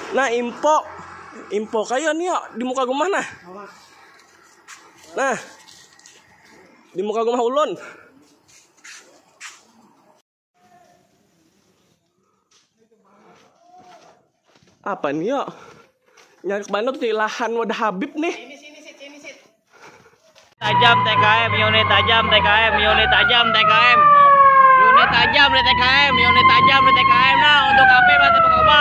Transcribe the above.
Nah, info kayo nih yuk di muka rumah nah. Nah, di muka rumah ulun. Apa nih yuk? Nyari kemana tuh lahan wadah Habib nih? Ini sit. Tajam TKM, unit tajam TKM, unit tajam TKM. Unit tajam di TKM, unit tajam di TKM. Nah, untuk HP masih buka